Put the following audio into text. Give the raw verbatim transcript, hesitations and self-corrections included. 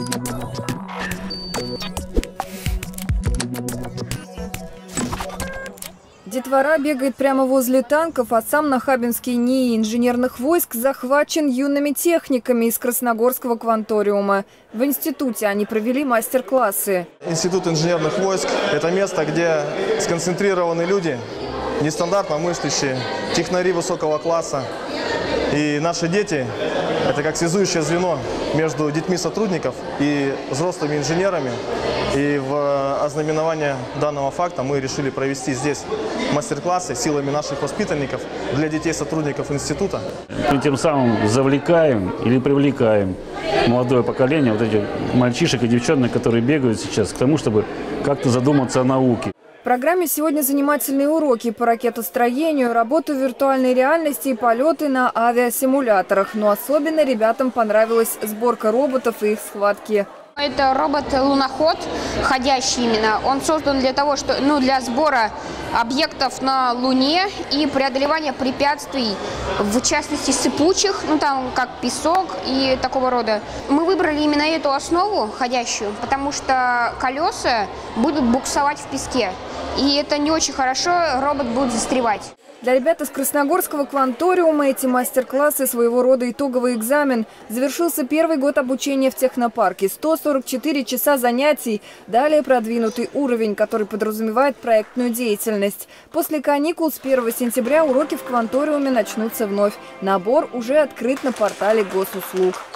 Детвора бегает прямо возле танков, а сам Нахабинский НИИ инженерных войск захвачен юными техниками из Красногорского кванториума. В институте они провели мастер-классы. Институт инженерных войск – это место, где сконцентрированы люди, нестандартно мыслящие, технари высокого класса. И наши дети – это как связующее звено между детьми сотрудников и взрослыми инженерами. И в ознаменование данного факта мы решили провести здесь мастер-классы силами наших воспитанников для детей сотрудников института. Мы тем самым завлекаем или привлекаем молодое поколение, вот этих мальчишек и девчонок, которые бегают сейчас, к тому, чтобы как-то задуматься о науке. В программе сегодня занимательные уроки по ракетостроению, работу в виртуальной реальности и полеты на авиасимуляторах. Но особенно ребятам понравилась сборка роботов и их схватки. Это робот-луноход, ходящий именно. Он создан для того, что, ну, для сбора объектов на Луне и преодолевания препятствий, в частности сыпучих, ну там как песок и такого рода. Мы выбрали именно эту основу ходящую, потому что колеса будут буксовать в песке. И это не очень хорошо, робот будет застревать. Для ребят из Красногорского кванториума эти мастер-классы своего рода итоговый экзамен. Завершился первый год обучения в технопарке. сто сорок четыре часа занятий. Далее продвинутый уровень, который подразумевает проектную деятельность. После каникул с первого сентября уроки в кванториуме начнутся вновь. Набор уже открыт на портале госуслуг.